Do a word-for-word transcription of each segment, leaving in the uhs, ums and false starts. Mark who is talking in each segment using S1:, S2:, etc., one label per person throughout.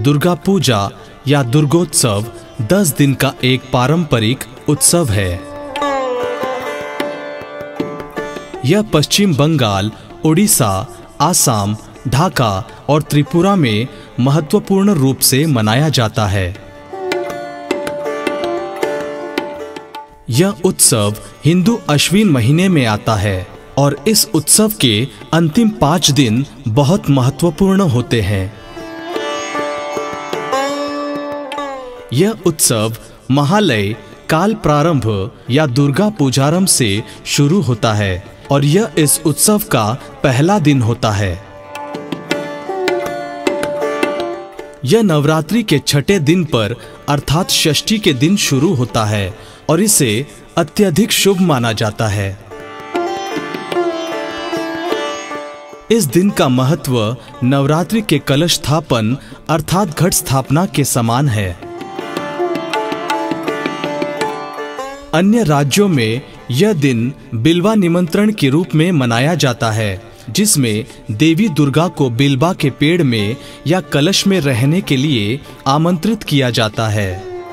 S1: दुर्गा पूजा या दुर्गोत्सव दस दिन का एक पारंपरिक उत्सव है। यह पश्चिम बंगाल, उड़ीसा, आसाम, ढाका और त्रिपुरा में महत्वपूर्ण रूप से मनाया जाता है। यह उत्सव हिंदू अश्विन महीने में आता है और इस उत्सव के अंतिम पांच दिन बहुत महत्वपूर्ण होते हैं। यह उत्सव महालय काल प्रारंभ या दुर्गा पूजारंभ से शुरू होता है और यह इस उत्सव का पहला दिन होता है। यह नवरात्रि के छठे दिन पर अर्थात षष्ठी के दिन शुरू होता है और इसे अत्यधिक शुभ माना जाता है। इस दिन का महत्व नवरात्रि के कलश स्थापन अर्थात घट स्थापना के समान है। अन्य राज्यों में यह दिन बिल्वा निमंत्रण के रूप में मनाया जाता है, जिसमें देवी दुर्गा को बिल्वा के पेड़ में या कलश में रहने के लिए आमंत्रित किया जाता है।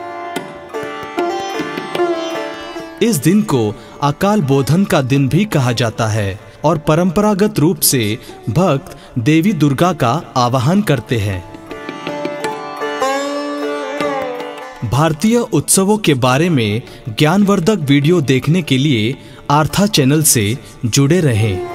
S1: इस दिन को अकाल बोधन का दिन भी कहा जाता है और परंपरागत रूप से भक्त देवी दुर्गा का आवाहन करते हैं। भारतीय उत्सवों के बारे में ज्ञानवर्धक वीडियो देखने के लिए आर्था चैनल से जुड़े रहें।